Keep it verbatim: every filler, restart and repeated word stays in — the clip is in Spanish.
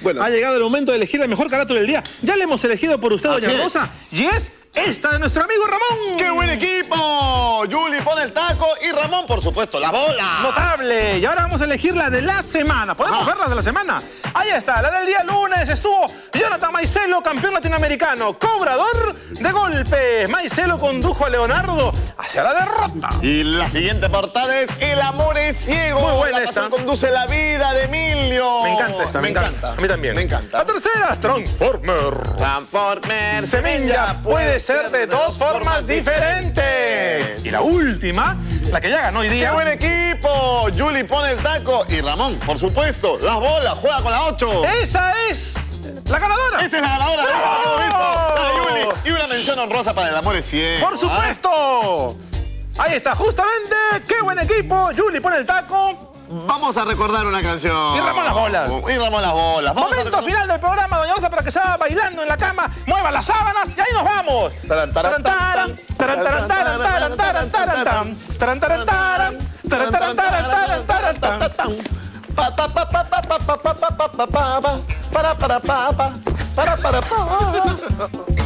Bueno. Ha llegado el momento de elegir el mejor carátula del día. Ya le hemos elegido por usted, doña Rosa, y es esta de nuestro amigo Ramón. ¡Qué buen equipo! Juli pone el taco y Ramón, por supuesto, la bola. Notable. Y ahora vamos a elegir la de la semana. ¿Podemos Ajá. ver la de la semana? Ahí está, la del día lunes estuvo Jonathan Maicelo, campeón latinoamericano, cobrador de golpes. Maicelo condujo a Leonardo hacia la derrota. Y la siguiente portada es El amor es ciego. Muy buena la esta. pasión conduce la vida de Emilio. Me encanta esta, me, me encanta. encanta. A mí también. Me encanta. La tercera, Transformer. Transformer Semilla puede ser de dos formas diferentes. Y la última, la que ya ganó hoy ¡Qué día. buen equipo! Juli pone el taco y Ramón, por supuesto, las bolas, juega con la ocho. Esa es la ganadora. Esa es la ganadora. ¡Bravo! ¡Hemos visto! Dale, Juli. Y una mención honrosa para El amor es ciego. Por supuesto. Ahí está, justamente. Qué buen equipo. Juli pone el taco. Vamos a recordar una canción. Y Ramón las bolas. Y Ramón las bolas. Vamos a Momento recordar- final del programa, doña Rosa, para que se vaya bailando en la cama, mueva las sábanas y ahí nos vamos. Taran, taran, Taran, taran, taran, taran, taran, taran, taran, taran, taran, taran, taran, taran, taran, taran, taran, taran, taran. Pa, pa, pa, pa, pa, pa, pa, pa, pa, pa, pa, pa, para, para, pa, pa, para, para, pa.